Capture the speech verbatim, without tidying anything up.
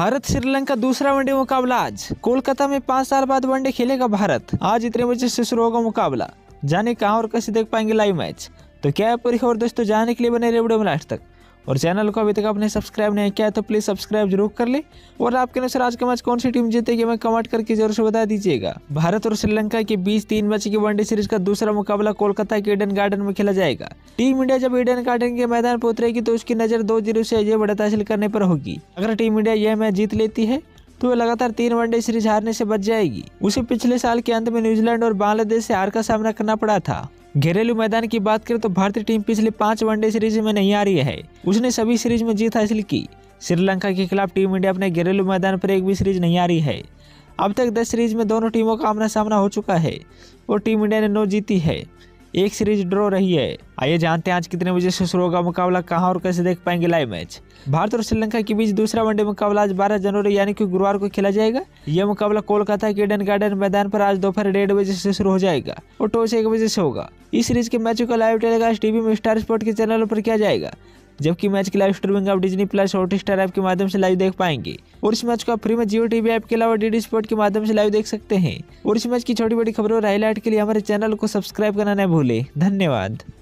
भारत श्रीलंका दूसरा वनडे मुकाबला आज कोलकाता में पाँच साल बाद वनडे खेलेगा भारत। आज इतने बजे से शुरू होगा मुकाबला। जाने कहां और कैसे देख पाएंगे लाइव मैच, तो क्या है पूरी खबर दोस्तों जानने के लिए बने रहे वीडियो में लास्ट तक। और चैनल को अभी तक आपने सब्सक्राइब नहीं किया है तो प्लीज सब्सक्राइब जरूर कर ले। और आपके अनुसार आज का मैच कौन सी टीम जीतेगी मैं कमेंट करके जरूर से बता दीजिएगा। भारत और श्रीलंका के बीच तीन मैच की वनडे सीरीज का दूसरा मुकाबला कोलकाता के ईडन गार्डन में खेला जाएगा। टीम इंडिया जब ईडन गार्डन के मैदान पर उतरेगी तो उसकी नजर दो जीरो से अजय बढ़त हासिल करने पर होगी। अगर टीम इंडिया यह मैच जीत लेती है तो वह लगातार तीन वनडे सीरीज हारने से बच जाएगी। उसे पिछले साल के अंत में न्यूजीलैंड और बांग्लादेश से हार का सामना करना पड़ा था। घरेलू मैदान की बात करें तो भारतीय टीम पिछले पांच वनडे सीरीज में नहीं आ रही है। उसने सभी सीरीज में जीत हासिल की। श्रीलंका के खिलाफ टीम इंडिया अपने घरेलू मैदान पर एक भी सीरीज नहीं आ रही है। अब तक दस सीरीज में दोनों टीमों का आमना सामना हो चुका है और टीम इंडिया ने नौ जीती है, एक सीरीज ड्रॉ रही है। आइए जानते हैं आज कितने बजे से शुरू होगा मुकाबला, कहां और कैसे देख पाएंगे लाइव मैच। भारत और श्रीलंका के बीच दूसरा वनडे मुकाबला आज बारह जनवरी यानी कि गुरुवार को खेला जाएगा। यह मुकाबला कोलकाता के ईडन गार्डन मैदान पर आज दोपहर डेढ़ बजे से शुरू हो जाएगा और टॉस एक बजे से होगा। इस सीरीज के मैचों का लाइव टेलीकास्ट टीवी में स्टार स्पोर्ट के चैनल पर किया जाएगा, जबकि मैच की लाइव स्ट्रीमिंग आप डिज्नी प्लस हॉटस्टार ऐप के माध्यम से लाइव देख पाएंगे। और इस मैच को आप फ्री में जियो टीवी ऐप के अलावा डीडी स्पोर्ट के माध्यम से लाइव देख सकते हैं। और इस मैच की छोटी बड़ी खबरों और हाईलाइट के लिए हमारे चैनल को सब्सक्राइब करना न भूलें। धन्यवाद।